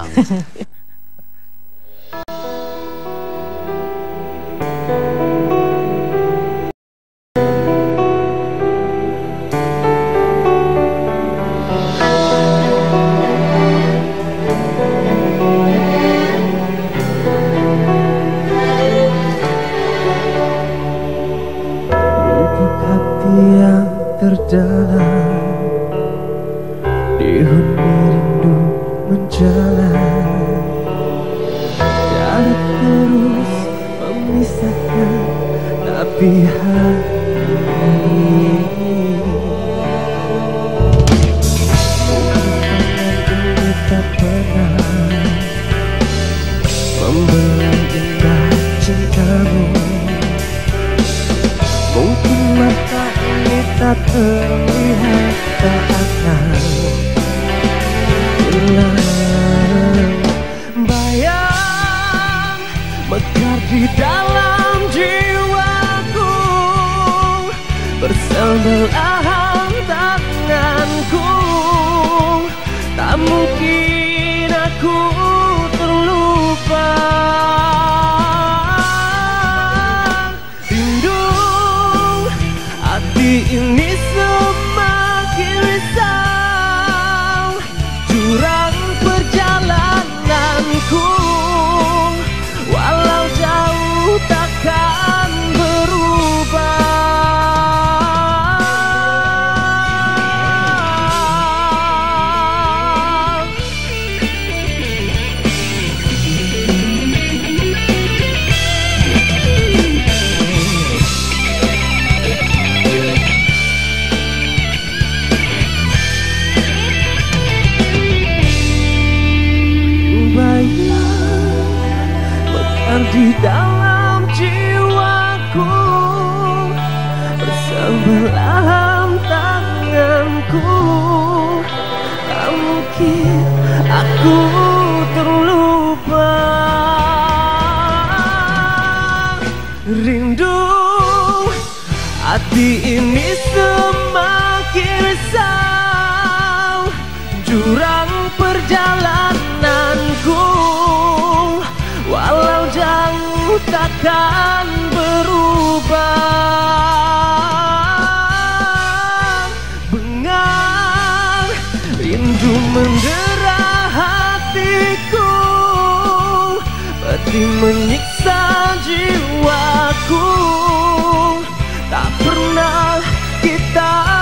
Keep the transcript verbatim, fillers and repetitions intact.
Bang. Terdalam di huni rindu menjalar, jarak terus memisahkan, tapi hati ini tak pernah membelah indah cintamu. Mungkin mata ini tak terlihat, tak akan hilang. Bayang mekar di dalam jiwaku, bersebelahan tanganku. Tak mungkin aku terlupa. Ini semakin risau, jurang perjalananku, walau jauh takkan berubah. Di dalam jiwaku, bersebelahan tanganku. Tak mungkin aku terlupa. Rindu hati ini semakin risau, jurang perjalananku, walau jauh takkan berubah. Bengar rindu mendera hatiku, pedih menyiksa jiwaku. Tak pernah kita